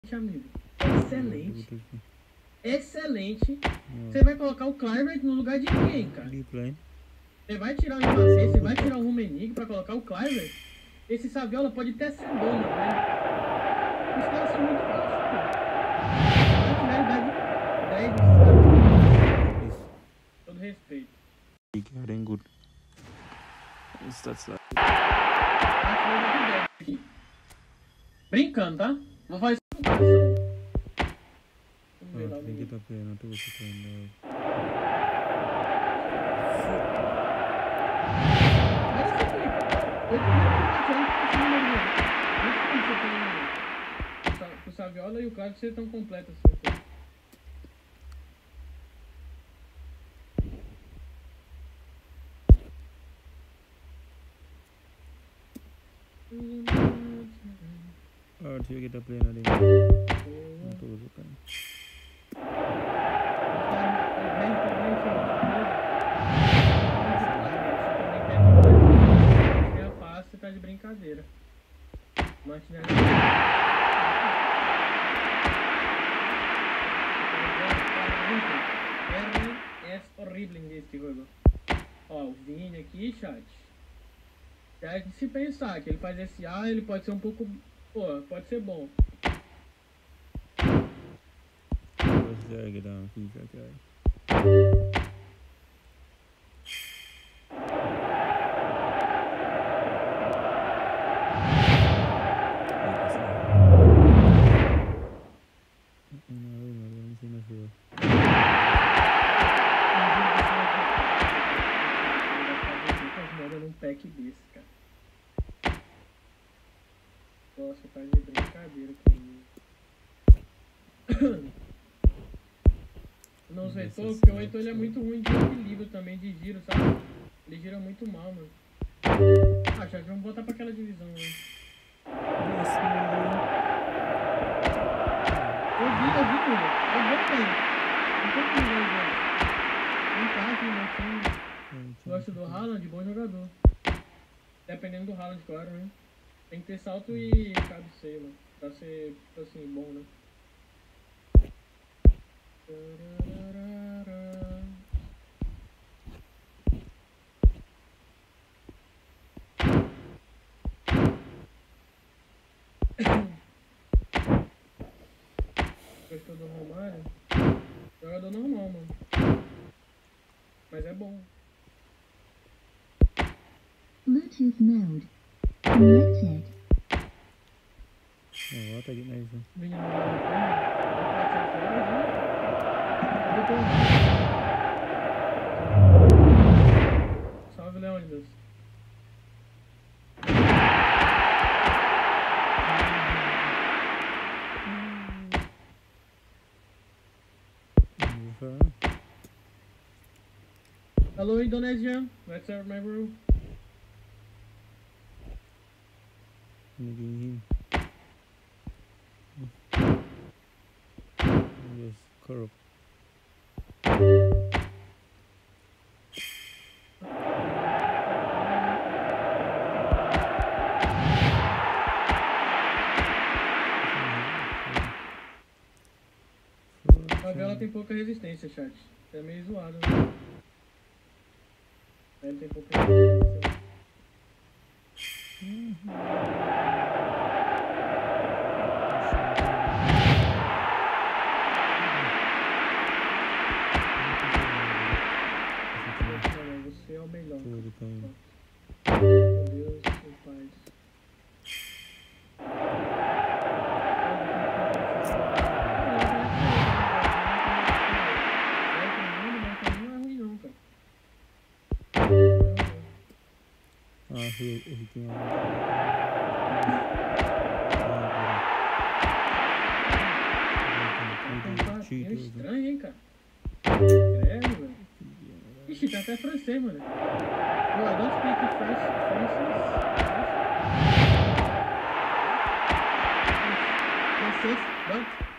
amigo. Excelente. Excelente. Você vai colocar o Kluivert no lugar de quem, cara? Você vai tirar o Mbappé, você vai tirar o Rummenigge pra colocar o Kluivert? Esse Saviola pode até ser bom, mano. Os caras são muito baixos, pô. Se tiver idade 10 desses caras. Todo respeito. Getting good. That's like... Brincando, tá? Vou fazer isso com coração. Vamos ver lá o Tem que menino. estar pegando, tô gostando. Mas isso aqui, 8 minutos, o Saviola e o Cláudio vocês estão completos assim. Deixa eu kita play ali. Não tô gostando. Você tá de brincadeira. Martinelli. É horrível nesse jogo. Ó, o Vini aqui, chat. Já de se pensar que ele faz esse A, ele pode ser um pouco. Pô, pode ser bom. Você vai dar uma ficha aqui. Um pack desse, cara. Nossa, tá de brincadeira comigo. Não sei, porque o Heitor ele é muito ruim de equilíbrio também, de giro, sabe? Ele gira muito mal, mano. Ah, já vamos botar pra aquela divisão, né? Eu vi tudo. É bom, velho. Não tem como ver, velho. Não tá aqui, meu time. Gosto do Haaland, bom jogador. Dependendo do Haaland, claro, né? Tem que ter salto e cabeceio, mano. Pra ser, assim, bom, né? Gostou do Romário? Jogador normal, mano. Mas é bom. Bluetooth mode connected. Bota aqui mais um. Menino não vale a pena. Salve, Leônidas. Hello, Indonesia. Let's serve my bro. Ninguém. Yes, corrupt. A vela tem pouca resistência, chat. É meio zoado, né? Ele tem pouca resistência. Você é o melhor. Tudo com Deus e paz. ele tem uma... É estranho, hein, cara? Credo, velho. Ixi, tá até francês, mano. Oh, I don't speak French. Francês, don't.